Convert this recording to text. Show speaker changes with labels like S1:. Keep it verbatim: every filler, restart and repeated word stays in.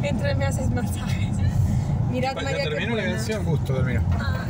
S1: Mientras me haces masajes. Mirad, María,
S2: ¿Ya terminó
S1: qué
S2: la
S1: buena.
S2: canción?
S3: Justo terminó.
S1: Ah.